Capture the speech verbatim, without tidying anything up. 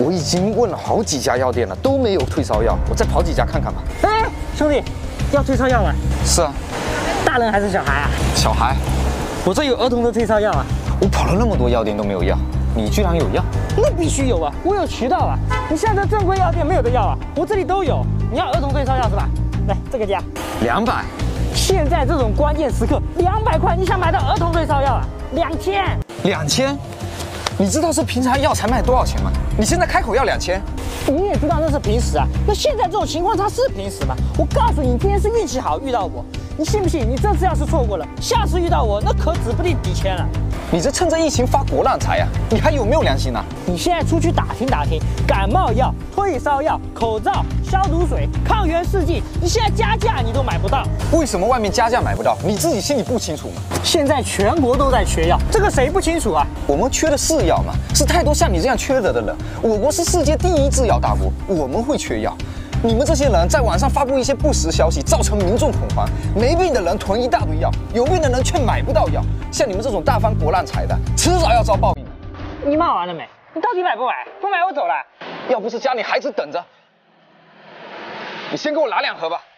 我已经问了好几家药店了，都没有退烧药，我再跑几家看看吧。 哎，兄弟，要退烧药吗？ 是啊， 大人还是小孩啊？ 小孩。 我这有儿童的退烧药啊。 我跑了那么多药店都没有药，你居然有药？ 那必须有啊，我有渠道啊。你现在正规药店没有的药啊，我这里都有。你要儿童退烧药是吧？来，这个价， 两百。 现在这种关键时刻，两百块，你想买到儿童退烧药啊？两千。 两千？你知道这平常药才卖多少钱吗？你现在开口要两千？ 你也知道那是平时啊，那现在这种情况它是平时吗？我告诉你，你今天是运气好遇到我，你信不信？你这次要是错过了，下次遇到我，那可指不定几千了。 你这趁着疫情发国难财呀、啊！你还有没有良心啊？ 你现在出去打听打听，感冒药、退烧药、口罩、消毒水、抗原试剂，你现在加价你都买不到。 为什么外面加价买不到？你自己心里不清楚吗？ 现在全国都在缺药，这个谁不清楚啊？ 我们缺的是药吗？是太多像你这样缺德的人。我国是世界第一制药大国，我们会缺药？你们这些人在网上发布一些不实消息，造成民众恐慌。没病的人囤一大堆药，有病的人却买不到药。像你们这种大发国难财的，迟早要遭报应。 你骂完了没？你到底买不买？不买我走了。 要不是家里孩子等着，你先给我拿两盒吧。